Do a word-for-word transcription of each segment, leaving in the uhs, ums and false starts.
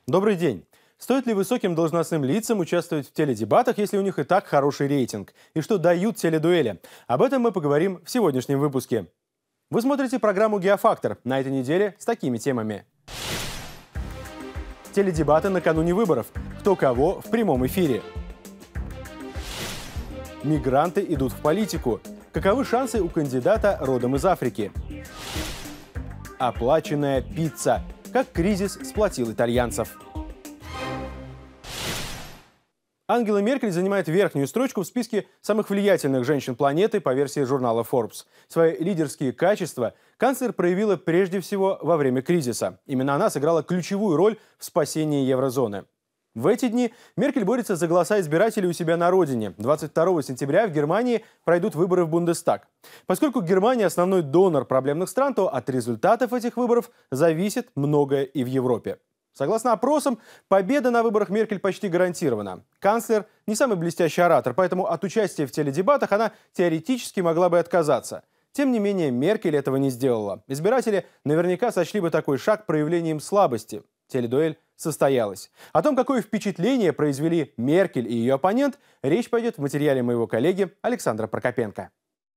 Добрый день. Стоит ли высоким должностным лицам участвовать в теледебатах, если у них и так хороший рейтинг? И что дают теледуэли? Об этом мы поговорим в сегодняшнем выпуске. Вы смотрите программу «Геофактор» на этой неделе с такими темами. Теледебаты накануне выборов. Кто кого в прямом эфире. Мигранты идут в политику. Каковы шансы у кандидата родом из Африки? Оплаченная пицца. Как кризис сплотил итальянцев. Ангела Меркель занимает верхнюю строчку в списке самых влиятельных женщин планеты по версии журнала Forbes. Свои лидерские качества канцлер проявила прежде всего во время кризиса. Именно она сыграла ключевую роль в спасении еврозоны. В эти дни Меркель борется за голоса избирателей у себя на родине. двадцать второго сентября в Германии пройдут выборы в Бундестаг. Поскольку Германия основной донор проблемных стран, то от результатов этих выборов зависит многое и в Европе. Согласно опросам, победа на выборах Меркель почти гарантирована. Канцлер не самый блестящий оратор, поэтому от участия в теледебатах она теоретически могла бы отказаться. Тем не менее, Меркель этого не сделала. Избиратели наверняка сочли бы такой шаг проявлением слабости. Теледуэль состоялась. О том, какое впечатление произвели Меркель и ее оппонент, речь пойдет в материале моего коллеги Александра Прокопенко.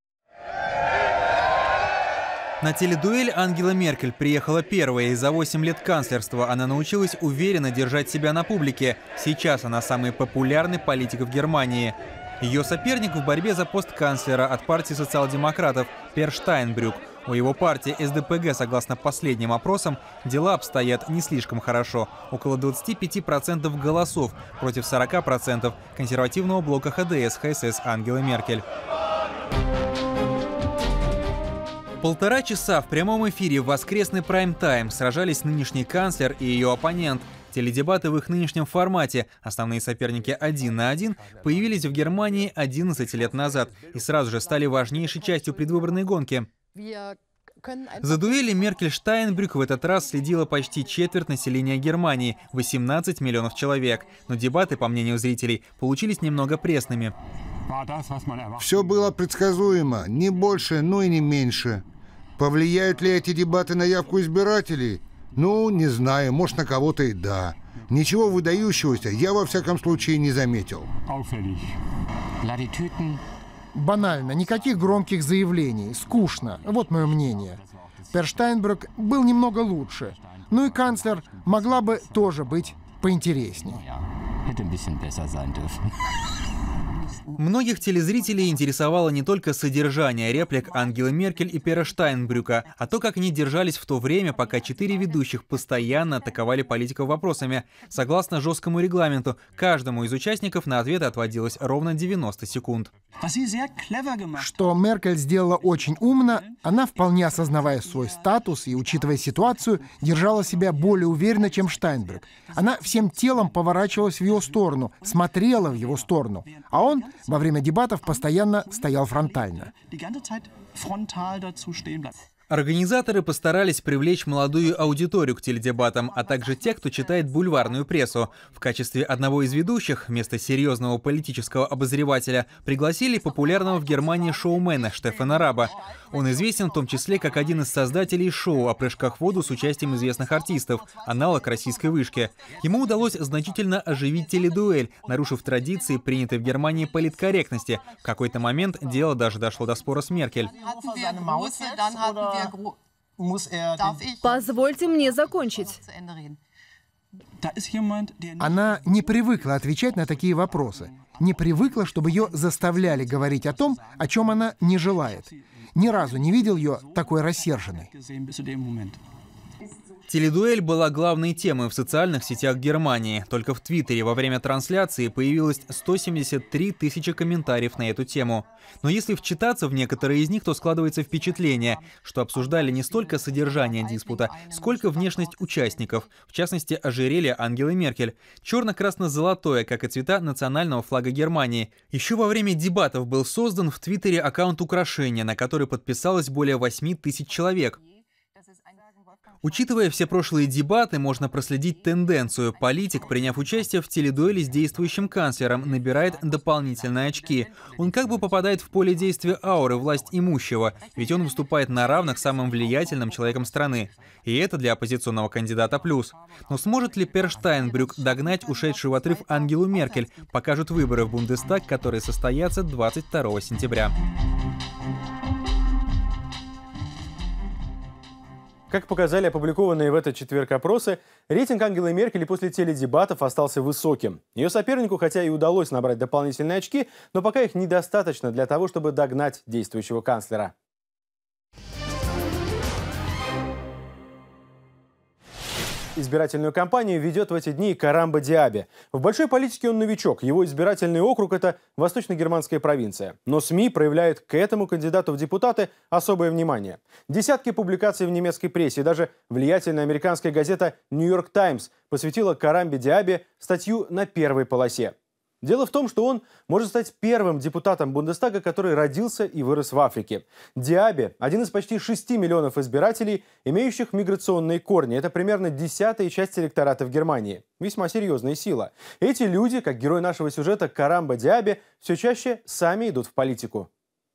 На теледуэль Ангела Меркель приехала первая, и за восемь лет канцлерства она научилась уверенно держать себя на публике. Сейчас она самый популярный политик в Германии. Ее соперник в борьбе за пост канцлера от партии социал-демократов Пер Штайнбрюк. У его партии эс дэ пэ гэ, согласно последним опросам, дела обстоят не слишком хорошо. Около двадцати пяти процентов голосов против сорока процентов консервативного блока ха дэ эс ха эс эс Ангелы Меркель. Полтора часа в прямом эфире в воскресный прайм-тайм сражались нынешний канцлер и ее оппонент. Теледебаты в их нынешнем формате, основные соперники один на один, появились в Германии одиннадцать лет назад и сразу же стали важнейшей частью предвыборной гонки. За дуэли Меркель-Штайнбрюк в этот раз следила почти четверть населения Германии – восемнадцать миллионов человек. Но дебаты, по мнению зрителей, получились немного пресными. Все было предсказуемо, не больше, но и не меньше. Повлияют ли эти дебаты на явку избирателей? Ну, не знаю, может, на кого-то и да. Ничего выдающегося я, во всяком случае, не заметил. Банально, никаких громких заявлений, скучно, вот мое мнение. Пер Штайнбрюк был немного лучше, ну и канцлер могла бы тоже быть поинтереснее. Многих телезрителей интересовало не только содержание реплик Ангелы Меркель и Пера Штайнбрюка, а то, как они держались в то время, пока четыре ведущих постоянно атаковали политиков вопросами. Согласно жесткому регламенту, каждому из участников на ответ отводилось ровно девяносто секунд. Что Меркель сделала очень умно, она, вполне осознавая свой статус и учитывая ситуацию, держала себя более уверенно, чем Штайнбрюк. Она всем телом поворачивалась в его сторону, смотрела в его сторону, а он во время дебатов постоянно стоял фронтально. Организаторы постарались привлечь молодую аудиторию к теледебатам, а также тех, кто читает бульварную прессу. В качестве одного из ведущих, вместо серьезного политического обозревателя, пригласили популярного в Германии шоумена Штефана Раба. Он известен в том числе как один из создателей шоу о прыжках в воду с участием известных артистов, аналог российской вышки. Ему удалось значительно оживить теледуэль, нарушив традиции, принятой в Германии политкорректности. В какой-то момент дело даже дошло до спора с Меркель. Позвольте мне закончить. Она не привыкла отвечать на такие вопросы. Не привыкла, чтобы ее заставляли говорить о том, о чем она не желает. Ни разу не видел ее такой рассерженной. Теледуэль была главной темой в социальных сетях Германии. Только в Твиттере во время трансляции появилось сто семьдесят три тысячи комментариев на эту тему. Но если вчитаться в некоторые из них, то складывается впечатление, что обсуждали не столько содержание диспута, сколько внешность участников, в частности, ожерелье Ангелы Меркель. Черно-красно-золотое, как и цвета национального флага Германии. Еще во время дебатов был создан в Твиттере аккаунт украшения, на который подписалось более восьми тысяч человек. Учитывая все прошлые дебаты, можно проследить тенденцию. Политик, приняв участие в теледуэли с действующим канцлером, набирает дополнительные очки. Он как бы попадает в поле действия ауры власть имущего, ведь он выступает на равных с самым влиятельным человеком страны. И это для оппозиционного кандидата плюс. Но сможет ли Пер Штайнбрюк догнать ушедшую в отрыв Ангелу Меркель, покажут выборы в Бундестаг, которые состоятся двадцать второго сентября. Как показали опубликованные в этот четверг опросы, рейтинг Ангелы Меркель после теледебатов остался высоким. Ее сопернику, хотя и удалось набрать дополнительные очки, но пока их недостаточно для того, чтобы догнать действующего канцлера. Избирательную кампанию ведет в эти дни Карамба Диаби. В большой политике он новичок. Его избирательный округ – это восточно-германская провинция. Но СМИ проявляют к этому кандидату в депутаты особое внимание. Десятки публикаций в немецкой прессе и даже влиятельная американская газета «Нью-Йорк Таймс» посвятила Карамбе Диаби статью на первой полосе. Дело в том, что он может стать первым депутатом Бундестага, который родился и вырос в Африке. Диаби – один из почти шести миллионов избирателей, имеющих миграционные корни. Это примерно десятая часть электората в Германии. Весьма серьезная сила. Эти люди, как герой нашего сюжета Карамба Диаби, все чаще сами идут в политику.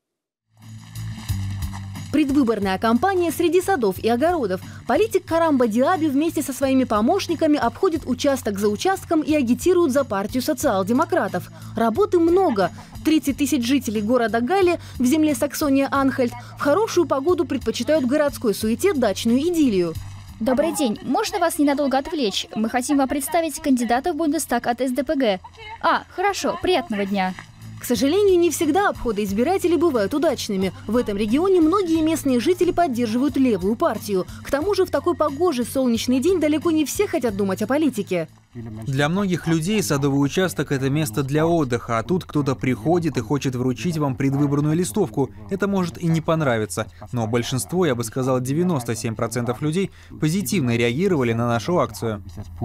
Предвыборная кампания среди садов и огородов. Политик Карамба Диаби вместе со своими помощниками обходит участок за участком и агитирует за партию социал-демократов. Работы много. тридцать тысяч жителей города Галле в земле Саксония-Анхальт в хорошую погоду предпочитают городской суете дачную идиллию. Добрый день. Можно вас ненадолго отвлечь? Мы хотим вам представить кандидата в Бундестаг от эс дэ пэ гэ. А, хорошо. Приятного дня. К сожалению, не всегда обходы избирателей бывают удачными. В этом регионе многие местные жители поддерживают левую партию. К тому же в такой погожий солнечный день далеко не все хотят думать о политике. Для многих людей садовый участок – это место для отдыха, а тут кто-то приходит и хочет вручить вам предвыборную листовку. Это может и не понравиться. Но большинство, я бы сказал, девяносто семь процентов людей позитивно реагировали на нашу акцию.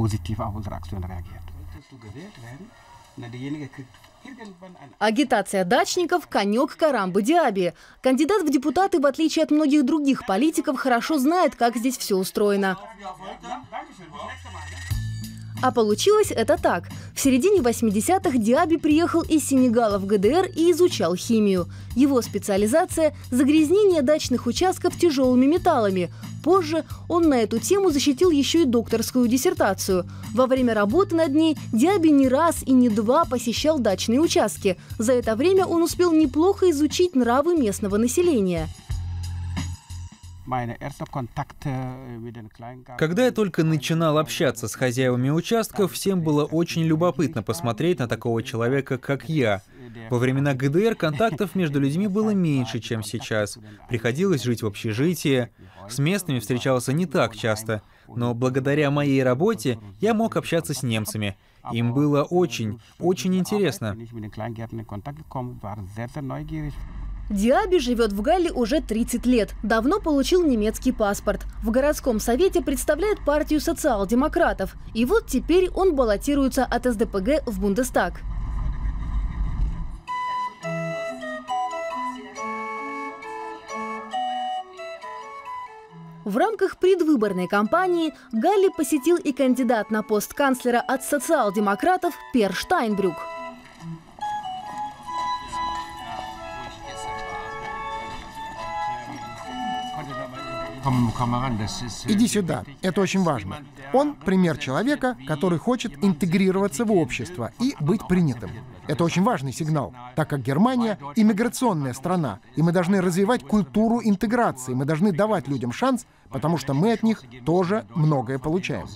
Агитация дачников – конек Карамбы Диаби. Кандидат в депутаты, в отличие от многих других политиков, хорошо знает, как здесь все устроено. А получилось это так. В середине восьмидесятых Диаби приехал из Сенегала в гэ дэ эр и изучал химию. Его специализация – загрязнение дачных участков тяжелыми металлами. Позже он на эту тему защитил еще и докторскую диссертацию. Во время работы над ней Диаби не раз и не два посещал дачные участки. За это время он успел неплохо изучить нравы местного населения. Когда я только начинал общаться с хозяевами участков, всем было очень любопытно посмотреть на такого человека, как я. Во времена гэ дэ эр контактов между людьми было меньше, чем сейчас. Приходилось жить в общежитии. С местными встречался не так часто. Но благодаря моей работе я мог общаться с немцами. Им было очень, очень интересно. Диаби живет в Галле уже тридцать лет. Давно получил немецкий паспорт. В городском совете представляет партию социал-демократов. И вот теперь он баллотируется от эс дэ пэ гэ в Бундестаг. В рамках предвыборной кампании Галле посетил и кандидат на пост канцлера от социал-демократов Пер Штайнбрюк. Иди сюда, это очень важно. Он пример человека, который хочет интегрироваться в общество и быть принятым. Это очень важный сигнал, так как Германия – иммиграционная страна, и мы должны развивать культуру интеграции, мы должны давать людям шанс, потому что мы от них тоже многое получаем.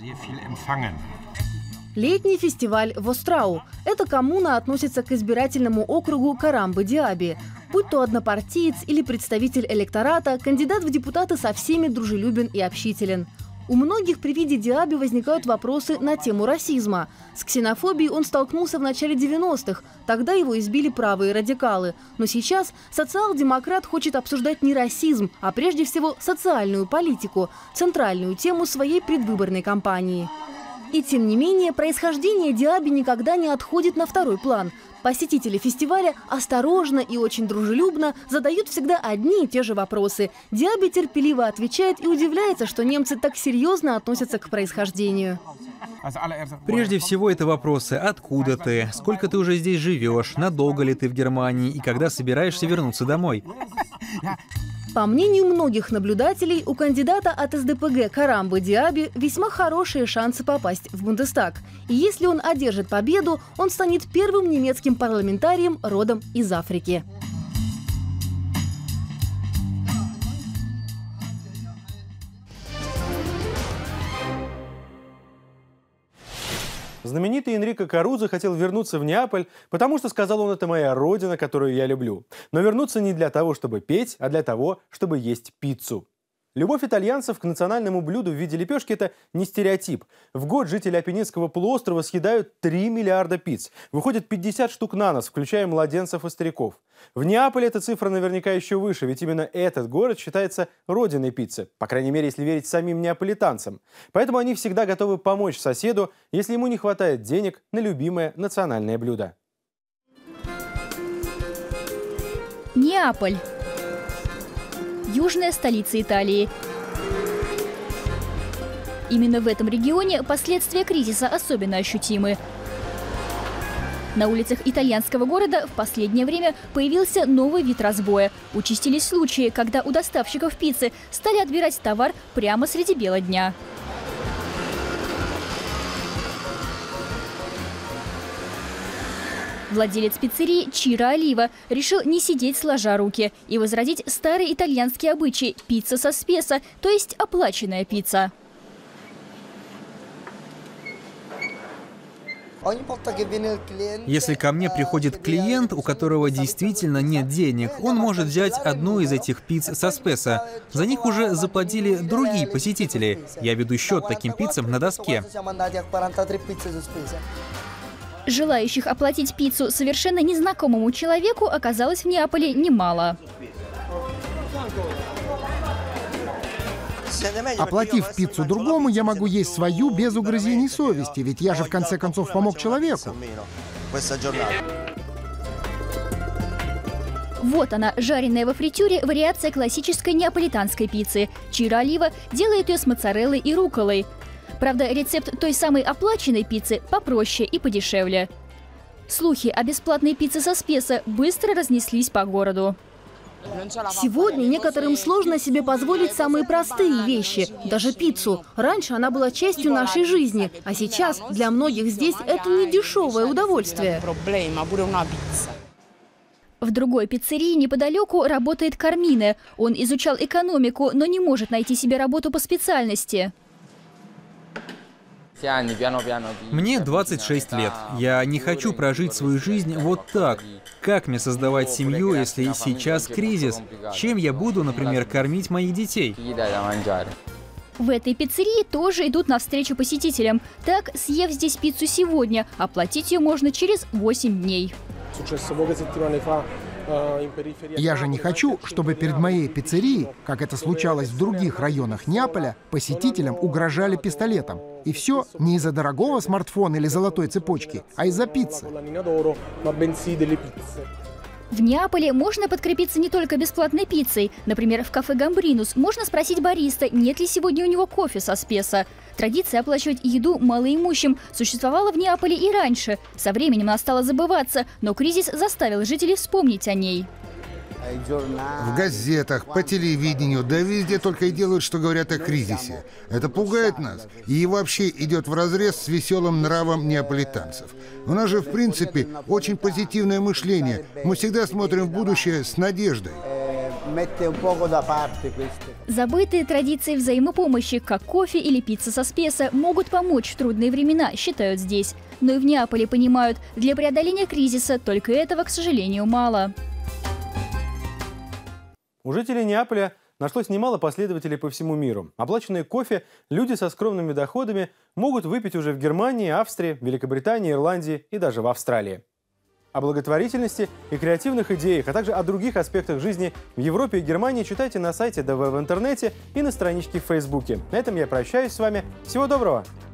Летний фестиваль в Острау. Эта коммуна относится к избирательному округу Карамбы Диаби. Будь то однопартиец или представитель электората, кандидат в депутаты со всеми дружелюбен и общителен. У многих при виде Диаби возникают вопросы на тему расизма. С ксенофобией он столкнулся в начале девяностых. Тогда его избили правые радикалы. Но сейчас социал-демократ хочет обсуждать не расизм, а прежде всего социальную политику, центральную тему своей предвыборной кампании. И тем не менее, происхождение диаби никогда не отходит на второй план. Посетители фестиваля осторожно и очень дружелюбно задают всегда одни и те же вопросы. Диаби терпеливо отвечает и удивляется, что немцы так серьезно относятся к происхождению. Прежде всего, это вопросы: откуда ты, сколько ты уже здесь живешь, надолго ли ты в Германии и когда собираешься вернуться домой. По мнению многих наблюдателей, у кандидата от эс дэ пэ гэ Карамбы Диаби весьма хорошие шансы попасть в Бундестаг. И если он одержит победу, он станет первым немецким парламентарием родом из Африки. Знаменитый Энрико Карузо хотел вернуться в Неаполь, потому что, сказал он, это моя родина, которую я люблю. Но вернуться не для того, чтобы петь, а для того, чтобы есть пиццу. Любовь итальянцев к национальному блюду в виде лепешки – это не стереотип. В год жители Апеннинского полуострова съедают три миллиарда пиц. Выходит пятьдесят штук на нос, включая младенцев и стариков. В Неаполе эта цифра наверняка еще выше, ведь именно этот город считается родиной пиццы. По крайней мере, если верить самим неаполитанцам. Поэтому они всегда готовы помочь соседу, если ему не хватает денег на любимое национальное блюдо. Неаполь. Южная столица Италии. Именно в этом регионе последствия кризиса особенно ощутимы. На улицах итальянского города в последнее время появился новый вид разбоя. Участились случаи, когда у доставщиков пиццы стали отбирать товар прямо среди бела дня. Владелец пиццерии Чиро Олива решил не сидеть сложа руки и возродить старый итальянский обычай – пицца со спесо, то есть оплаченная пицца. Если ко мне приходит клиент, у которого действительно нет денег, он может взять одну из этих пиц со спесо. За них уже заплатили другие посетители. Я веду счет таким пиццам на доске. Желающих оплатить пиццу совершенно незнакомому человеку оказалось в Неаполе немало. Оплатив пиццу другому, я могу есть свою без угрызений совести, ведь я же в конце концов помог человеку. Вот она, жареная во фритюре вариация классической неаполитанской пиццы. Чиро Олива делает ее с моцареллой и рукколой. Правда, рецепт той самой оплаченной пиццы попроще и подешевле. Слухи о бесплатной пицце со спесо быстро разнеслись по городу. Сегодня некоторым сложно себе позволить самые простые вещи, даже пиццу. Раньше она была частью нашей жизни, а сейчас для многих здесь это не дешевое удовольствие. В другой пиццерии неподалеку работает Кармине. Он изучал экономику, но не может найти себе работу по специальности. Мне двадцать шесть лет. Я не хочу прожить свою жизнь вот так. Как мне создавать семью, если сейчас кризис? Чем я буду, например, кормить моих детей? В этой пиццерии тоже идут навстречу посетителям. Так, съев здесь пиццу сегодня, оплатить ее можно через восемь дней. Я же не хочу, чтобы перед моей пиццерией, как это случалось в других районах Неаполя, посетителям угрожали пистолетом. И все не из-за дорогого смартфона или золотой цепочки, а из-за пиццы. В Неаполе можно подкрепиться не только бесплатной пиццей. Например, в кафе «Гамбринус» можно спросить бариста, нет ли сегодня у него кофе со спесо. Традиция оплачивать еду малоимущим существовала в Неаполе и раньше. Со временем она стала забываться, но кризис заставил жителей вспомнить о ней. В газетах, по телевидению, да везде только и делают, что говорят о кризисе. Это пугает нас и вообще идет вразрез с веселым нравом неаполитанцев. У нас же, в принципе, очень позитивное мышление. Мы всегда смотрим в будущее с надеждой. Забытые традиции взаимопомощи, как кофе или пицца со спесо, могут помочь в трудные времена, считают здесь. Но и в Неаполе понимают, для преодоления кризиса только этого, к сожалению, мало. У жителей Неаполя нашлось немало последователей по всему миру. Оплаченные кофе люди со скромными доходами могут выпить уже в Германии, Австрии, Великобритании, Ирландии и даже в Австралии. О благотворительности и креативных идеях, а также о других аспектах жизни в Европе и Германии читайте на сайте ДВ в интернете и на страничке в Фейсбуке. На этом я прощаюсь с вами. Всего доброго!